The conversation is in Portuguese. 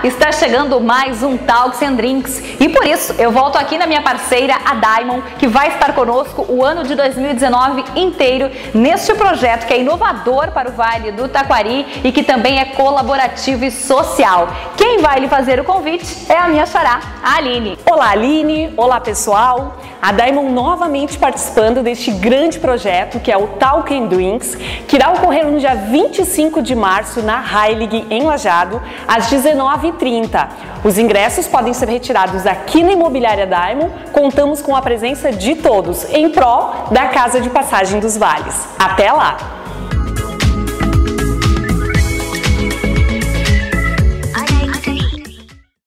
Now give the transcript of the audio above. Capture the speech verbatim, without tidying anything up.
está chegando mais um Talks and Drinks e por isso eu volto aqui na minha parceira, a Diamond, que vai estar conosco o ano de dois mil e dezenove inteiro neste projeto que é inovador para o Vale do Taquari e que também é colaborativo e social. Quem vai lhe fazer o convite é a minha xará, a Aline. Olá, Aline! Olá, pessoal! A Diamond novamente participando deste grande projeto que é o Talk and Drinks, que irá ocorrer no dia vinte e cinco de março na Heilig, em Lajeado, às dezenove e trinta. Os ingressos podem ser retirados aqui na Imobiliária Diamond. Contamos com a presença de todos em prol da Casa de Passagem dos Vales. Até lá!